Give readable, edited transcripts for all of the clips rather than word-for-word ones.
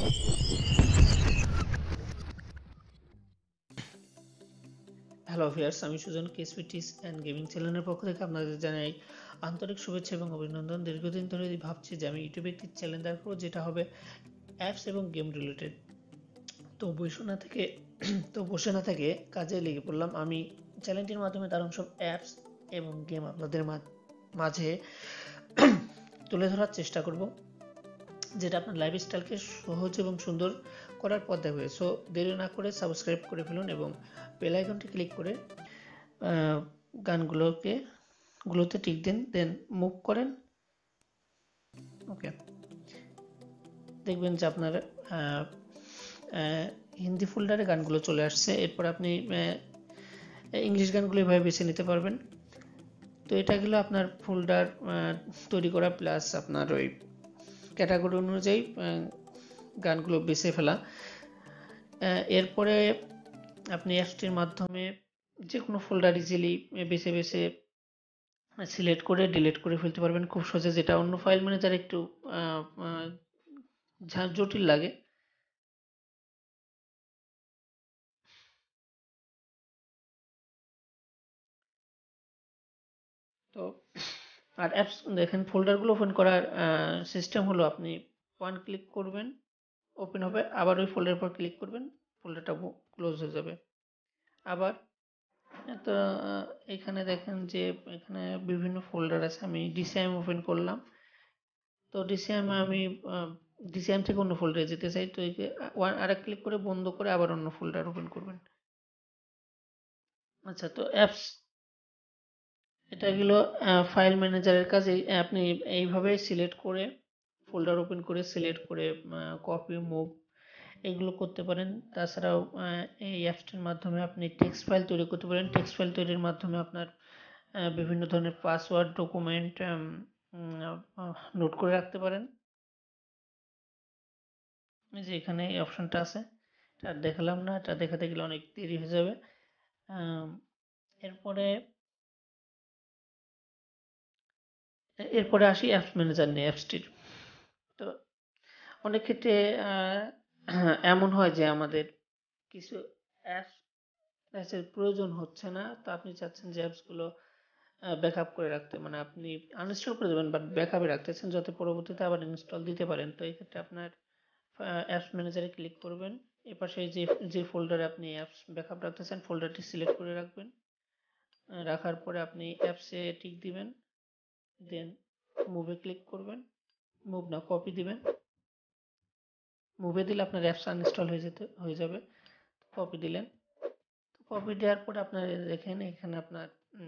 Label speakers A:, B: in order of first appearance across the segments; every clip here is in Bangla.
A: হ্যালো ভিউয়ার্স, আমি Sujon KSP tips and gaming চ্যানেলের পক্ষ থেকে আপনাদের জানাই আন্তরিক শুভেচ্ছা এবং অভিনন্দন। দীর্ঘদিন ধরে ভাবছি যে আমি ইউটিউবে একটি চ্যানেল দাঁড় করব যেটা হবে অ্যাপস এবং গেম রিলেটেড। তো বসে না থেকে কাজে লেগে পড়লাম। আমি চ্যানেলটির মাধ্যমে দারুণ সব অ্যাপস এবং গেম আপনাদের মাঝে তুলে ধরার চেষ্টা করব, যেটা আপনার লাইফস্টাইলকে সহজ এবং সুন্দর করার পথ দেখাবে। সো দেরি না করে সাবস্ক্রাইব করে ফেলুন এবং বেল আইকনটি ক্লিক করে গানগুলোতে টিক দেন, দেন মুভ করেন। ওকে, দেখবেন যে আপনার হিন্দি ফোল্ডারে গানগুলো চলে আসছে। এরপর আপনি ইংলিশ গানগুলো এভাবে বেছে নিতে পারবেন। তো এটা গেল আপনার ফোল্ডার তৈরি করা, প্লাস আপনার ওই ক্যাটাগরি অনুযায়ী গানগুলো বেছে ফেলা। এরপরে আপনি অ্যাপসটির মাধ্যমে যে কোনো ফোল্ডার ইজিলি বেছে সিলেক্ট করে ডিলিট করে ফেলতে পারবেন খুব সহজে, যেটা অন্য ফাইল ম্যানেজার একটু জটিল লাগে। তো আর অ্যাপস দেখেন, ফোল্ডারগুলো ওপেন করার সিস্টেম হলো আপনি ওয়ান ক্লিক করবেন, ওপেন হবে, আবার ওই ফোল্ডারের পর ক্লিক করবেন, ফোল্ডারটা ক্লোজ হয়ে যাবে। আবার তো এখানে দেখেন যে এখানে বিভিন্ন ফোল্ডার আছে। আমি ডিসিআইএম ওপেন করলাম, তো ডিসিআইএম থেকে অন্য ফোল্ডারে যেতে চাই, তো আরেক ক্লিক করে বন্ধ করে আবার অন্য ফোল্ডার ওপেন করবেন। আচ্ছা, তো অ্যাপস এটা গেলো ফাইল ম্যানেজারের কাজ। আপনি এইভাবে সিলেক্ট করে ফোল্ডার ওপেন করে সিলেক্ট করে কপি মুভ এগুলো করতে পারেন। তাছাড়াও এই অ্যাপসটির মাধ্যমে আপনি টেক্সট ফাইল তৈরি করতে পারেন। টেক্সট ফাইল তৈরির মাধ্যমে আপনার বিভিন্ন ধরনের পাসওয়ার্ড, ডকুমেন্ট নোট করে রাখতে পারেন। যে এখানে এই অপশনটা আছে, এটা দেখালাম না, এটা দেখাতে গেলে অনেক দেরি হয়ে যাবে। এরপরে আসি অ্যাপস ম্যানেজার নিয়ে, অ্যাপসটির। তো অনেক ক্ষেত্রে এমন হয় যে আমাদের কিছু অ্যাপসের প্রয়োজন হচ্ছে না, তো আপনি চাচ্ছেন যে অ্যাপসগুলো ব্যাকআপ করে রাখতে, মানে আপনি আনইনস্টল করে দেবেন বাট ব্যাকআপে রাখতেছেন যাতে পরবর্তীতে আবার ইনস্টল দিতে পারেন। তো এই ক্ষেত্রে আপনার অ্যাপস ম্যানেজারে ক্লিক করবেন, এপাশে যে ফোল্ডারে আপনি অ্যাপস ব্যাকআপ রাখতেছেন ফোল্ডারটি সিলেক্ট করে রাখবেন। রাখার পরে আপনি অ্যাপসে টিক দিবেন, দেন মুভে ক্লিক করবেন, মুভ না কপি দিবেন। মুভে দিলে আপনার অ্যাপস আনইনস্টল হয়ে যাবে। কপি দিলেন, কপি দেওয়ার পরে আপনার দেখেন এখানে আপনার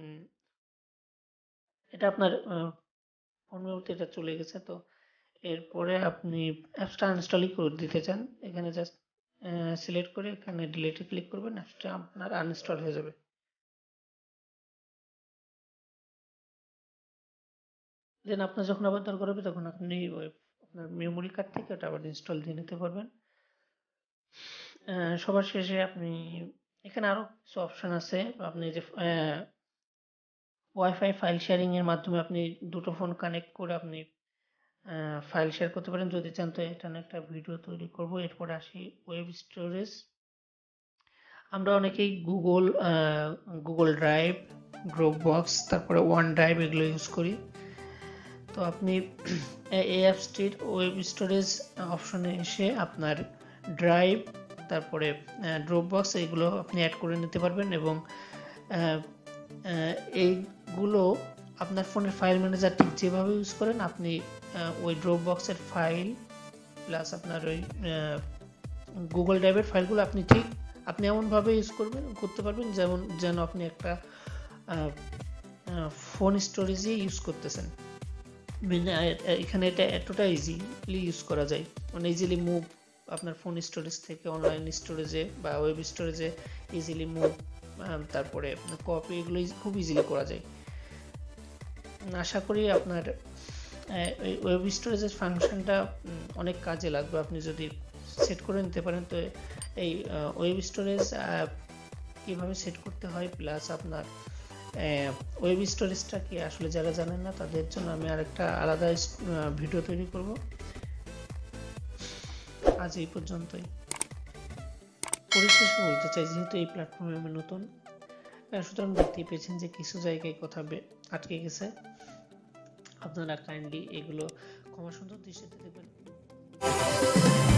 A: এটা আপনার ফোন মেমোরিতে এটা চলে গেছে। তো এরপরে আপনি অ্যাপসটা আনইনস্টলই করে দিতে চান, এখানে জাস্ট সিলেক্ট করে এখানে ডিলিটে ক্লিক করবেন, অ্যাপসটা আপনার আনইনস্টল হয়ে যাবে। দেন আপনার যখন আবার দরকার হবে তখন আপনি ওই আপনার মেমোরি কার্ড থেকে ওটা আবার ইনস্টল দিয়ে নিতে পারবেন। সবার শেষে আপনি এখানে আরও কিছু অপশন আছে। আপনি যে ওয়াইফাই ফাইল শেয়ারিং এর মাধ্যমে আপনি দুটো ফোন কানেক্ট করে আপনি ফাইল শেয়ার করতে পারেন। যদি চান তো এটা নিয়ে একটা ভিডিও তৈরি করব। এরপরে আসি ওয়েব স্টোরেজ। আমরা অনেকেই গুগল ড্রাইভ, ড্রপবক্স, তারপরে ওয়ান ড্রাইভ এগুলো ইউজ করি। তো আপনি এই অ্যাপসটির ওয়েব স্টোরেজ অপশনে এসে আপনার ড্রাইভ, তারপরে ড্রপবক্স এগুলো আপনি অ্যাড করে নিতে পারবেন এবং এইগুলো আপনার ফোনের ফাইল ম্যানেজার ঠিক যেভাবে ইউজ করেন আপনি ওই ড্রপবক্সের ফাইল প্লাস আপনার ওই গুগল ড্রাইভের ফাইলগুলো আপনি এমনভাবে করতে পারবেন যেন আপনি একটা ফোন স্টোরেজে ইউজ করতেছেন। এখানে এটা এতটা ইজিলি ইউজ করা যায়, মানে ইজিলি মুভ আপনার ফোন স্টোরেজ থেকে অনলাইন স্টোরেজে বা ওয়েব স্টোরেজে ইজিলি মুভ, তারপরে কপি এগুলো খুব ইজিলি করা যায়। আশা করি আপনার ওয়েব স্টোরেজের ফাংশনটা অনেক কাজে লাগবে আপনি যদি সেট করে নিতে পারেন। তো এই ওয়েব স্টোরেজ কীভাবে সেট করতে হয় প্লাস আপনার ওয়েব স্টোরেজটা কি আসলে যারা জানেন না তাদের জন্য আমি আরেকটা আলাদা ভিডিও তৈরি করব। আজ এই পর্যন্তই। পরিশেষে বলতে চাই, যেহেতু এই প্ল্যাটফর্মে আমি নতুন, সুতরাং দেখতেই পেয়েছেন যে কিছু জায়গায় কথা আটকে গেছে। আপনারা কাইন্ডলি এগুলো ক্ষমা সুন্দর দৃষ্টিতে দেখবেন।